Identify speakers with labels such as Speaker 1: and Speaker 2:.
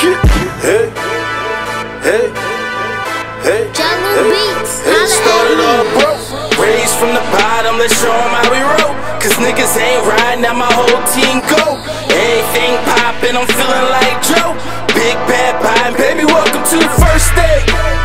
Speaker 1: Hey, hey, hey,
Speaker 2: Jungle Beats,
Speaker 1: hey, started off broke, raised from the bottom, let's show 'em how we roll. Cause niggas ain't riding, now my whole team go. Everything poppin', I'm feeling like Joe. Big bad pie, baby, welcome to the first day.